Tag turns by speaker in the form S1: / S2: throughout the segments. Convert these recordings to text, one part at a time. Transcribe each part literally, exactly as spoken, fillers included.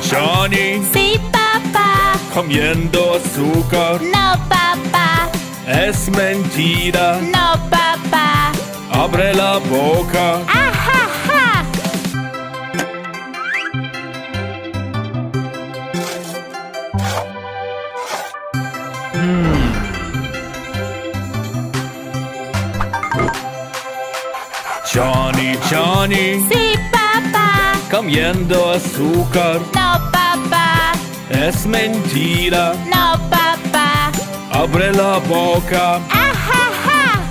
S1: Johnny.
S2: Sí, papá.
S1: Comiendo azúcar.
S2: No, papá.
S1: Es mentira.
S2: No, papá.
S1: Abre la boca.
S2: Ajaja.
S1: Mm. Johnny, Johnny.
S2: Sí, papá.
S1: Comiendo azúcar.
S2: No, papá.
S1: Es mentira.
S2: No, papá.
S1: Abre la boca.
S2: Ajaja.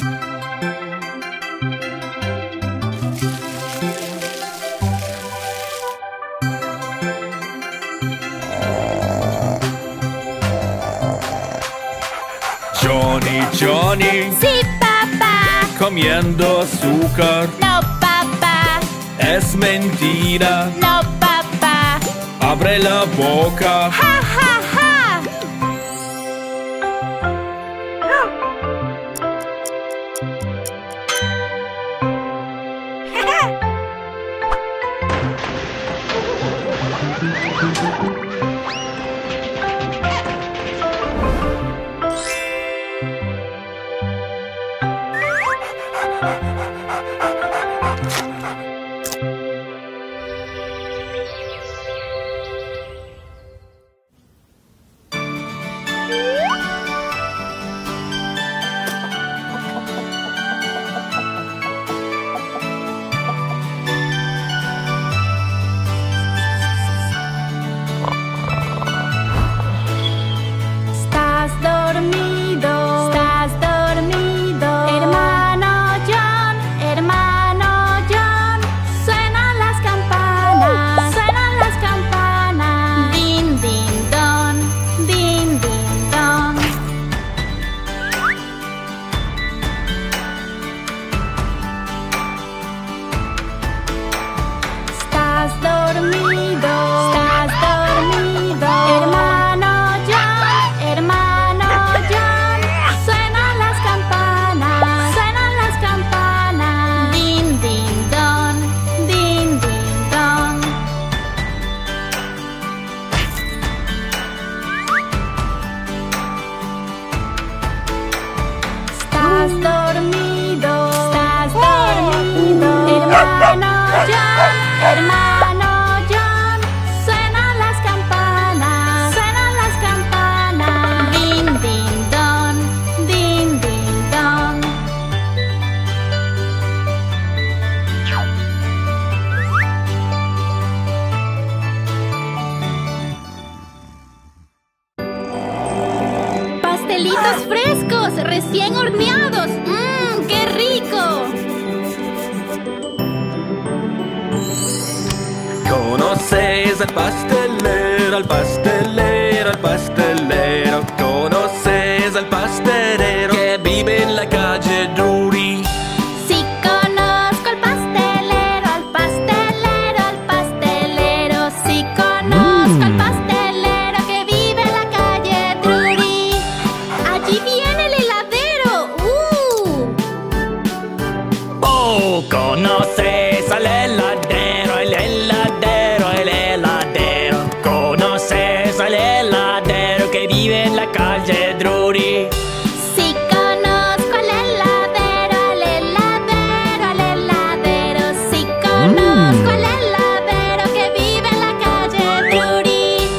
S1: Johnny, Johnny.
S2: Sí, papá.
S1: Comiendo azúcar.
S2: No, papá.
S1: Es mentira.
S2: No, papá.
S1: Abre la boca.
S2: Ja, ja, ja. Estás dormido, estás dormido, hermano John, hermano John. Suenan las campanas, suenan las campanas. Din, din, don, din, din, don. Estás dormido, estás dormido, hermano John, hermano John. Suenan las campanas, suenan las campanas. Din, din, don, din, din, don. Estás dormido, estás dormido, hermano John, hermano John. Suenan las campanas, suenan las campanas. Din, din, don, din, din, don. Pastelitos frescos, recién horneados. ¡Mmm, qué rico!
S1: ¿Conoces al pastelero, al pastelero, al pastelero? ¿Conoces al pastelero que vive en la calle Drury?
S2: Sí conozco al pastelero, al pastelero, al pastelero. Sí conozco al pastelero que vive en la calle Drury. Allí viene el heladero. ¡Uh!
S3: Oh, conoces al heladero, el heladero, el heladero. Conoces al heladero que vive en la calle Drury.
S2: Sí conozco al heladero, al heladero, al heladero. Sí conozco al heladero que vive en la calle Drury.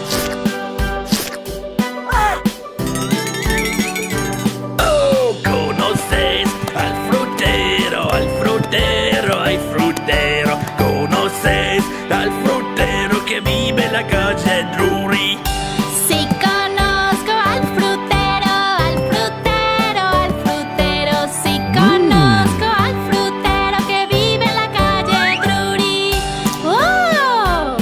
S3: Oh, conoces al frutero, al frutero, al frutero. Conoces al frutero que vive en la calle Drury.
S2: Sí conozco al frutero, al frutero, al frutero. Sí conozco al frutero que vive en la calle Drury. ¡Oh!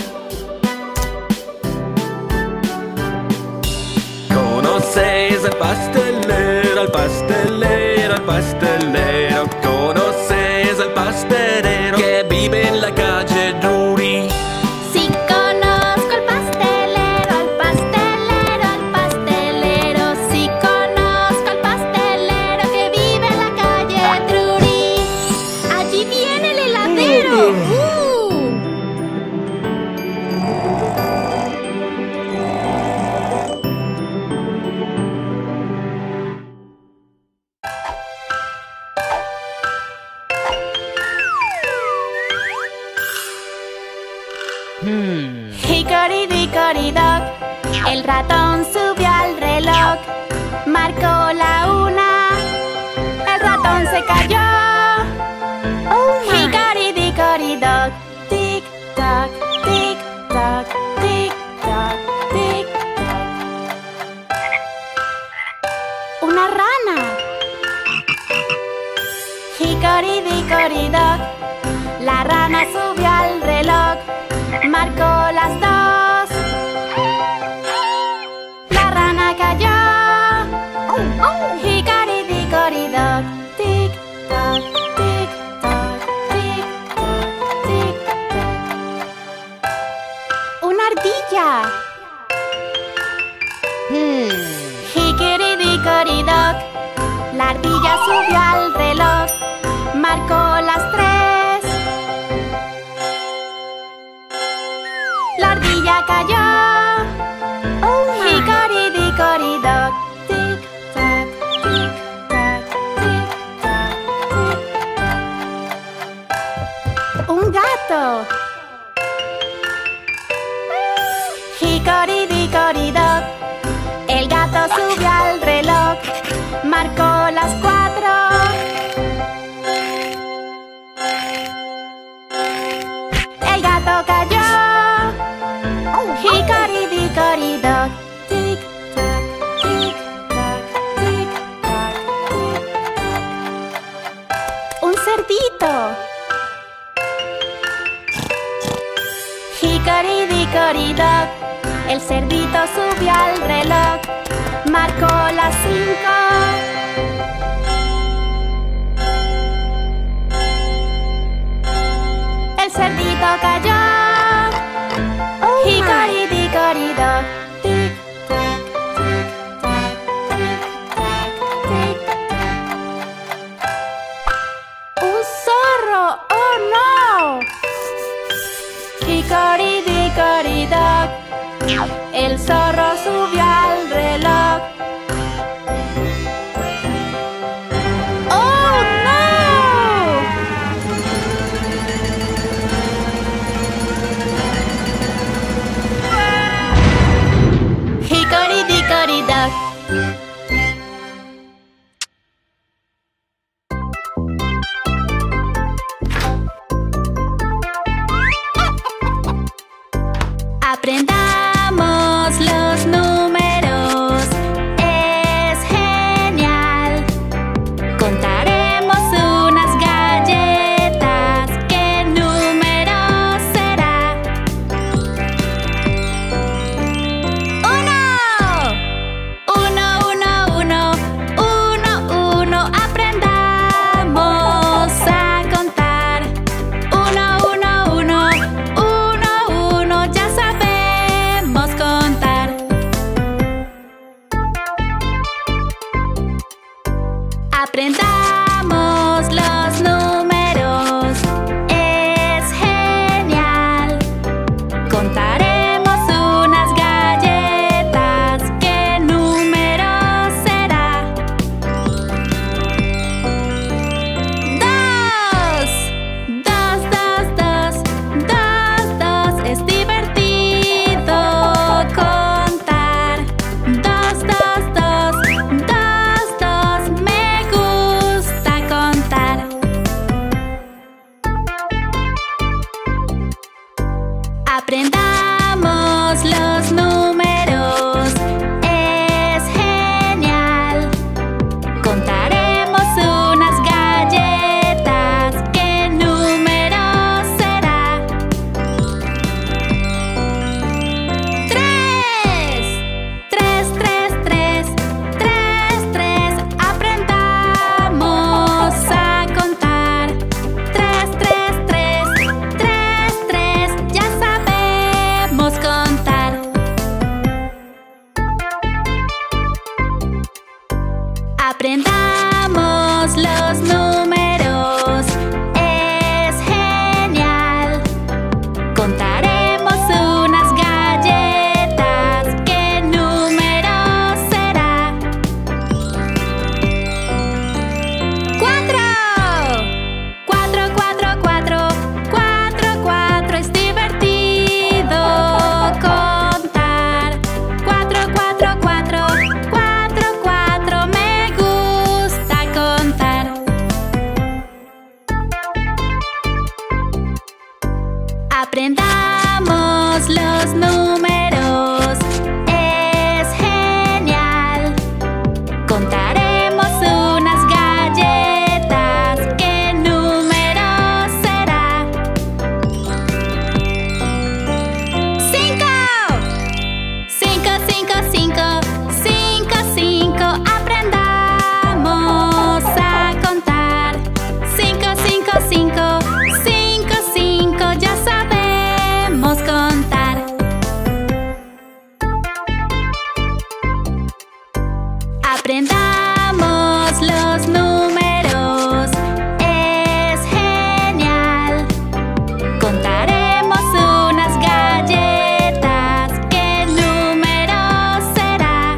S1: ¿Conoces al pastelero, al pastelero, al pastelero? ¿Conoces al pastelero que vive en la calle Drury?
S2: Sí conozco al pastelero, al pastelero, al pastelero. Sí conozco al pastelero que vive en la calle Drury. Allí viene el heladero. ¡Uh! ratón subió al reloj, marcó la una, el ratón se cayó. Oh, Hickory-dickory-dock, tic-tac, tic-tac, tic-tac, tic-tac. Una rana. Hickory-dickory-dock, la rana subió al reloj, marcó las dos. La rana cayó. Hickory-dickory-dock, tic-tac, tic-tac, tic-tac, tic-tac. Una ardilla.
S4: Hmm.
S2: Hickory-dickory-dock, la ardilla subió al reloj, marcó las tres. La ardilla cayó. Hickory-dickory-dock, tic-tac, tic-tac, tic-tac, tic-tac. Un gato. Hickory-dickory-dock, el gato subió al reloj, marcó las cuatro. El gato cayó. Hickory-dickory-dock, tic-tac, tic-tac, tic-tac, tic-tac. Un cerdito. Hickory-dickory-dock, el cerdito subió al reloj, marcó las cinco. El cerdito cayó. Hickory-dickory-dock, tic-tac, tic-tac, tic-tac, tic-tac. ¡Un zorro! ¡Oh, no! Hickory-dickory-dock, el zorro subió al reloj. ¡Oh, no! Hickory-dickory-dock. Aprendamos los números, es genial. Contaremos unas galletas, ¿qué número será? Uno, uno, uno, uno, uno, uno. Aprendamos a contar. Uno, uno, uno, uno, uno. Ya sabemos contar. Aprendamos los números, es genial. Contaremos unas galletas, ¿qué número será? Dos, dos, dos, dos, dos, dos. Es divertido contar. Dos, dos, dos, dos, dos. Me gusta contar. Aprendamos los números, es genial. Contaremos unas galletas, ¿qué número será? Tres, tres, tres, tres, tres, tres. Aprendamos a contar. Tres, tres, tres, tres, tres. Ya sabemos contar. Aprendamos los números, es genial. Contaremos unas galletas, ¿qué número será? Cuatro, cuatro, cuatro, cuatro, cuatro, cuatro. Es divertido contar. Cuatro, Aprendamos los números, es genial. Contaremos unas galletas, ¿qué número será?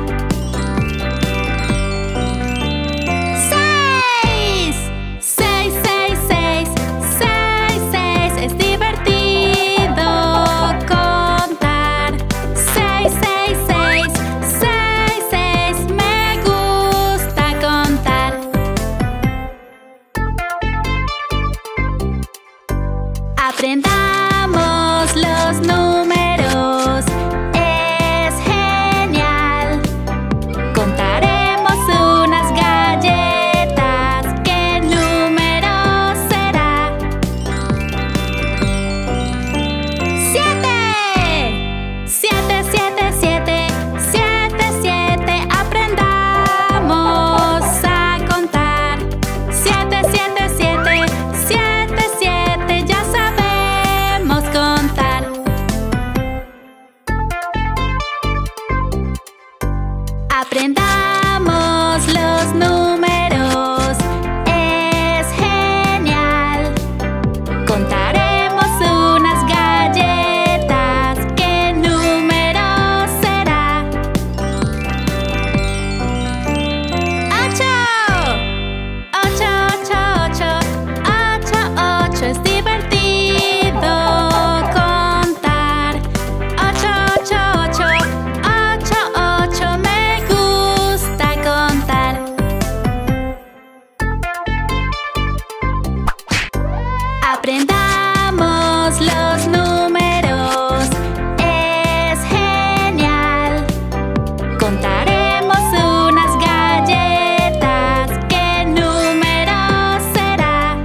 S2: ¡Seis! Seis, seis, seis, seis, seis. Es divertido contar. Seis, seis, seis, seis, seis. Me gusta contar. Aprendamos los números, es genial. Contaremos unas galletas, ¿qué número será? ¡Siete! Siete, siete, siete, siete, siete. Aprendamos a contar. Siete, siete, siete, siete, siete. Ya sabemos contar. Aprendamos los números, es genial. Contaremos unas galletas, ¿qué número será? ¡Ocho! Ocho, ocho, ocho, ocho, ocho. Es divertido contar. Ocho, ocho, ocho, ocho, ocho. Me gusta contar. Aprendamos los números, es genial. Contaremos unas galletas, ¿qué número será?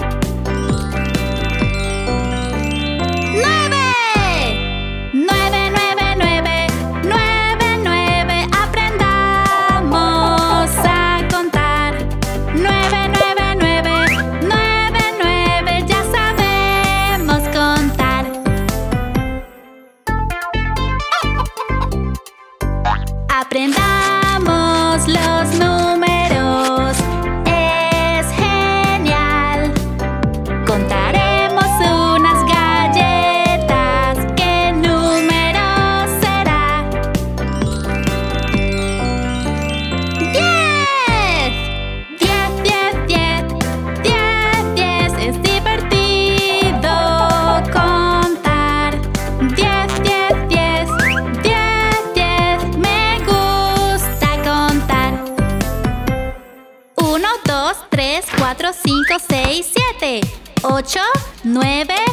S2: ¡Nueve! Nueve, nueve, nueve, nueve, nueve. Aprendamos a contar. Nueve, nueve, nueve, nueve, nueve. Ya sabemos contar. Aprendamos los números, es genial. Contaremos unas galletas, ¿qué número será? ¡Diez! Diez, diez, diez, diez, diez. Es divertido contar. Diez, diez, diez, diez, diez. Me gusta contar. Uno, dos, tres, cuatro, cinco, seis, siete, ocho, nueve,